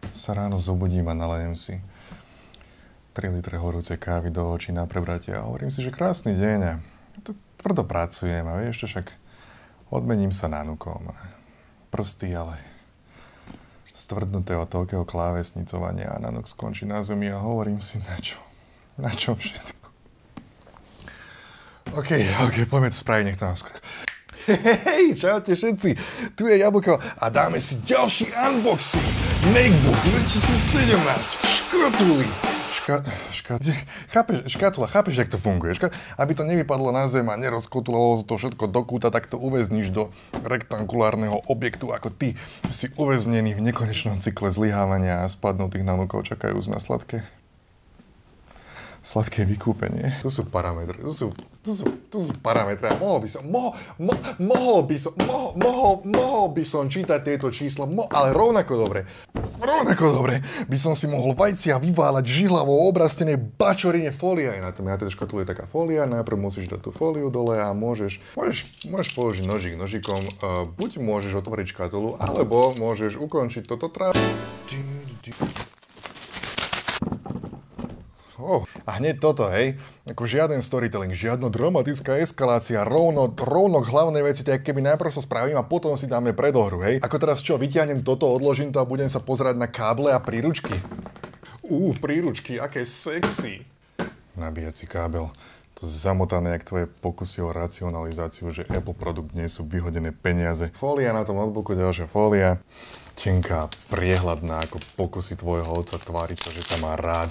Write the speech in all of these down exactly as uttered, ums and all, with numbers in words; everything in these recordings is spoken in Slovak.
sa ráno zobudím a nalejem si tri litre horúcej kávy do očí na prebratie a hovorím si, že krásny deň a to tvrdo pracujem a vieš, však odmením sa nanukom a prsty, ale stvrdnuté od toľkého klávesnicovania a nanuk skončí na zemi a hovorím si, na čo? Na čo všetko? OK, OK, poďme to spraviť, nech to mám skoro. Hej, čaute všetci, tu je Jablko a dáme si ďalší unboxing MacBook dvetisícsedemnásť v škatuli. Ška... ška... Chápeš, škatula, chápeš, jak to funguje? Ška... Aby to nevypadlo na zem a nerozkotulalo to všetko do kúta, tak to uväzníš do rektangulárneho objektu, ako ty si uväznený v nekonečnom cykle zlyhávania a spadnutých nanukov čakajúc na sladké. Sladké vykúpenie. Tu sú parametre, tu sú, tu sú, tu sú parametre. Mohol by som, mohol, mo, mohol by som, mohol, mohol, mohol by som čítať tieto čísla, mo, ale rovnako dobre, rovnako dobre by som si mohol vajcia vyváľať v žihľavo obrastenej bačorine fólia. Je na tom, na tej škatule je taká fólia, najprv musíš dať tú fóliu dole a môžeš, môžeš, môžeš položiť nožík nožikom, uh, buď môžeš otvoriť škatulu, alebo môžeš ukončiť toto trá... Oh, a hneď toto, hej, ako žiaden storytelling, žiadna dramatická eskalácia, rovno, rovno k hlavnej veci, tak keby najprv sa spravím a potom si dáme predohru, hej. Ako teraz čo, vyťahnem toto, odložím to a budem sa pozerať na káble a príručky. Ú, príručky, aké sexy. Nabíjací kábel, to zamotané, jak tvoje pokusy o racionalizáciu, že Apple produkt nie sú vyhodené peniaze. Fólia na tom notebooku, ďalšia fólia. Tenká, priehľadná, ako pokusy tvojho otca tváriť sa, že ťa má rád.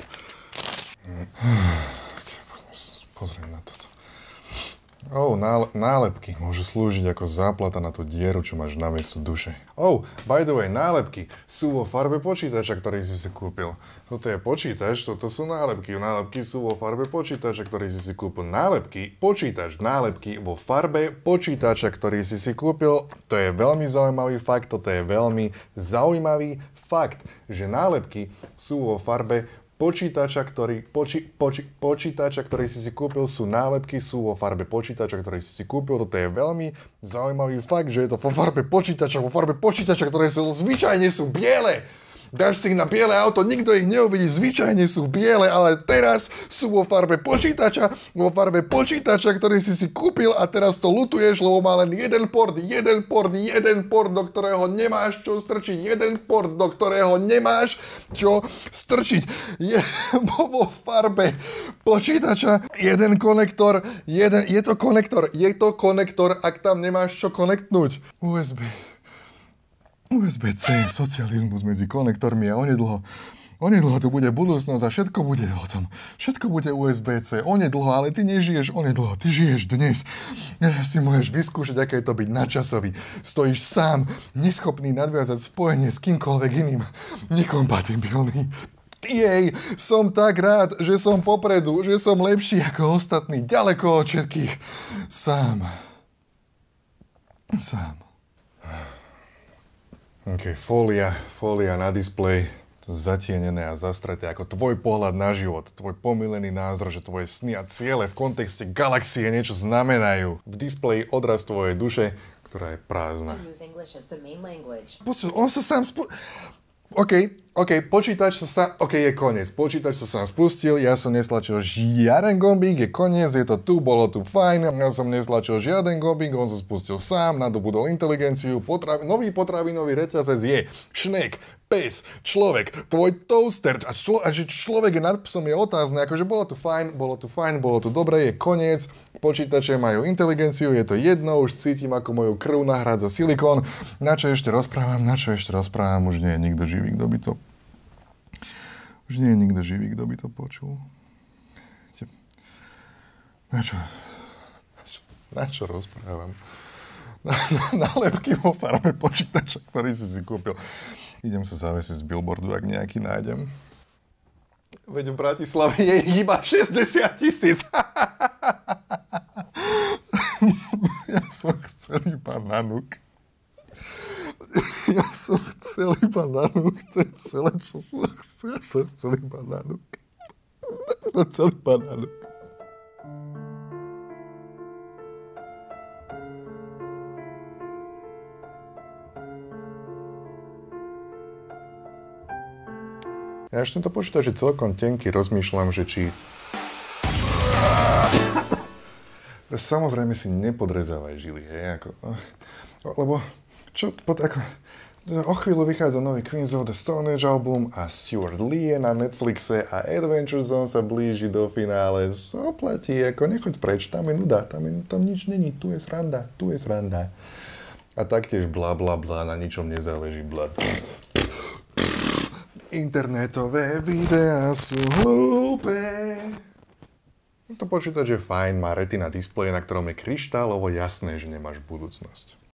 Pozriem na toto. Oh, nálepky môžu slúžiť ako záplata na tú dieru, čo máš namiesto duše. Oh, by the way, nálepky sú vo farbe počítača, ktorý si si kúpil. Toto je počítač, toto sú nálepky. Nálepky sú vo farbe počítača, ktorý si si kúpil. Nálepky, počítač, nálepky vo farbe počítača, ktorý si si kúpil. To je veľmi zaujímavý fakt, toto je veľmi zaujímavý fakt, že nálepky sú vo farbe počítača, ktorý, poči, poči, počítača, ktorý si si kúpil, sú nálepky, sú vo farbe počítača, ktorý si si kúpil. Toto je veľmi zaujímavý fakt, že je to vo farbe počítača, vo farbe počítača, ktoré sú zvyčajne sú biele. Dáš si ich na biele auto, nikto ich neuvidí, zvyčajne sú biele, ale teraz sú vo farbe počítača, vo farbe počítača, ktorý si si kúpil a teraz to lutuješ, lebo má len jeden port, jeden port, jeden port, do ktorého nemáš čo strčiť, jeden port, do ktorého nemáš čo strčiť. Je vo farbe počítača, jeden konektor, jeden, je to konektor, je to konektor, ak tam nemáš čo konektnúť. ú es bé. ú es bé C, socializmus medzi konektormi a onedlho, onedlho tu bude budúcnosť a všetko bude o tom. Všetko bude ú es bé C, onedlho, ale ty nežiješ onedlho, ty žiješ dnes. Si môžeš vyskúšať, aké je to byť nadčasový. Stojíš sám, neschopný nadviazať spojenie s kýmkoľvek iným, nekompatibilný. Jej, som tak rád, že som popredu, že som lepší ako ostatní, ďaleko od všetkých. Sám. Sám. OK, fólia, fólia na displeji, zatienené a zastreté ako tvoj pohľad na život, tvoj pomylený názor, že tvoje sny a ciele v kontexte galaxie niečo znamenajú. V displeji odraz tvojej duše, ktorá je prázdna. Pustil, on sa sám spu... OK, OK, počítač sa sa... OK, je koniec. Počítač sa sám spustil, ja som neslačil žiaden gombík, je koniec, je to tu, bolo tu fajn, ja som neslačil žiaden gombík, on sa spustil sám, nadobudol inteligenciu, potravi, nový potravinový reťazec je šnek, pes, človek, tvoj toaster, a, člo, a že človek je nad psom je otázne, akože bolo tu fajn, bolo tu fajn, bolo tu dobre, je koniec, počítače majú inteligenciu, je to jedno, už cítim, ako moju krv nahrádza silikón, na čo ešte rozprávam, na čo ešte rozprávam, už nie je nikto živý, kto by to... Už nie je nikto živý, kto by to počul. Na čo? Na čo, na čo rozprávam? Na, na, nálepky vo farbe počítača, ktorý si si kúpil. Idem sa zavesiť z billboardu, ak nejaký nájdem. Veď v Bratislave je iba šesťdesiat tisíc. Ja som chcel iba nanuk. Ja som chcel iba nanuk. To je celé, čo som chcel. Ja som chcel iba nanuk. Ja som chcel iba nanuk. Ja ešte to počítač je celkom tenký, rozmýšľam, že či... Samozrejme si nepodrezávaj žily, hej, ako... Lebo, čo, pod, ako... O chvíľu vychádza nový Queens of the Stone Age album a Stuart Lee je na Netflixe a Adventure Zone sa blíži do finále. Oplatí, ako nechoď preč, tam je nuda, tam, je, tam nič není, tu je sranda, tu je sranda. A taktiež bla bla bla, na ničom nezáleží bla. Internetové videá sú hlúpe. To počítač je fajn, má retina displeje, na ktorom je kryštálovo jasné, že nemáš budúcnosť.